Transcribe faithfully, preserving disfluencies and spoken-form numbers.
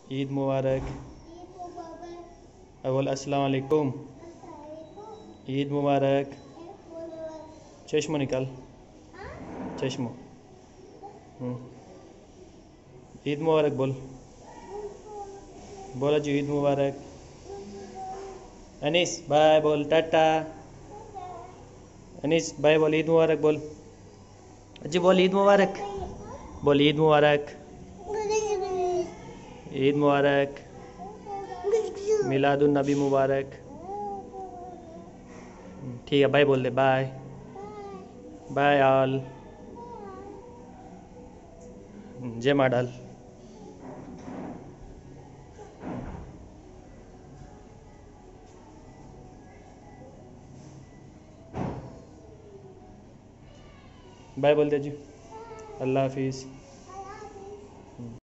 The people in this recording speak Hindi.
ईद मुबारक। अब बोल अस्सलाम वालेकुम। ईद मुबारक। चश्मो निकाल, चश्मो। हम्म। ईद मुबारक बोल, बोला जी ईद मुबारक। अनीस बाय बोल, टाटा। अनीस बाय बोल, ईद मुबारक बोल। जी बोल ईद मुबारक, बोल ईद मुबारक। ईद मुबारक, मिलादुन नबी मुबारक। ठीक है बाय बोल दे, बाय बाय ऑल। जय माँ डाल। बाय बोल दे जी, अल्लाह हाफिज़।